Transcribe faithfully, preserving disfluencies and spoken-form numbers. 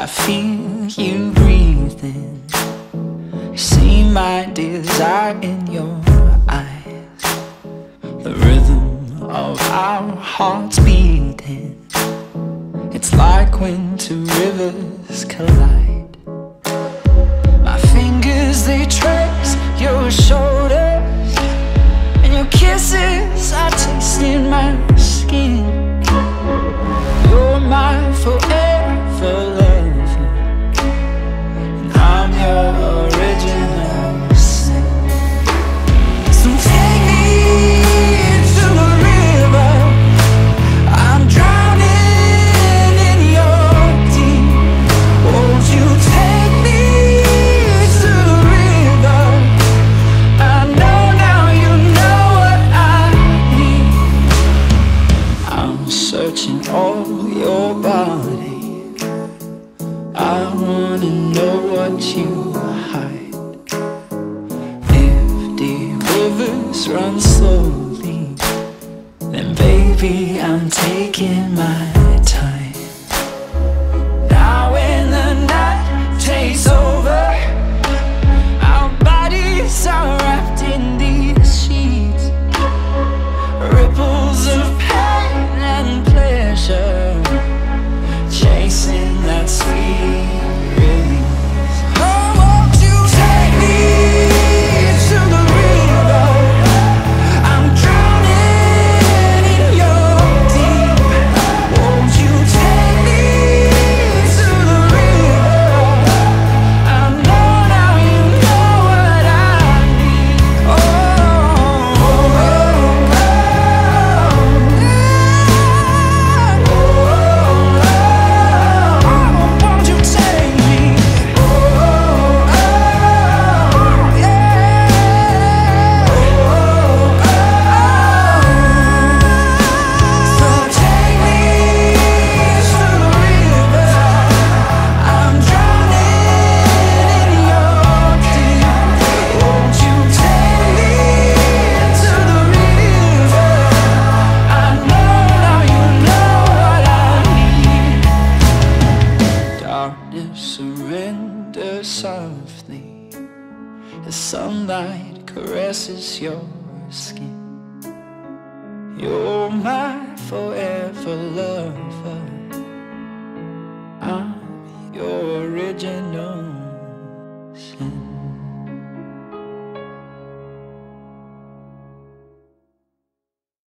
I feel you breathing. See my desire in your eyes, the rhythm of our hearts beating. It's like when two rivers collide. My fingers, they trace your shoulders, and your kisses are tasting my skin. You're my forever lover, and I'm your original sin. So take me to the river, I'm drowning in your deep. Won't you take me to the river? I know now you know what I need. I'm searching all your body, I wanna know what you hide. If deep rivers run slowly, then baby I'm taking my time. Now when the night takes over, our bodies are wrapped in these sheets, ripples of pain and pleasure, chasing that sweet release. Oh, won't you take me to the river? I'm drowning in your deep. Won't you take me to the river? I know now you know what I need. Oh, oh, oh, oh, oh, won't you take me? Oh, oh, yeah. So take me to the river, I'm drowning in your deep. Won't you take me to the river? I know now you know what I need. Darkness surrender softly as sunlight caresses your skin. You're my forever lover, I'm your original sin.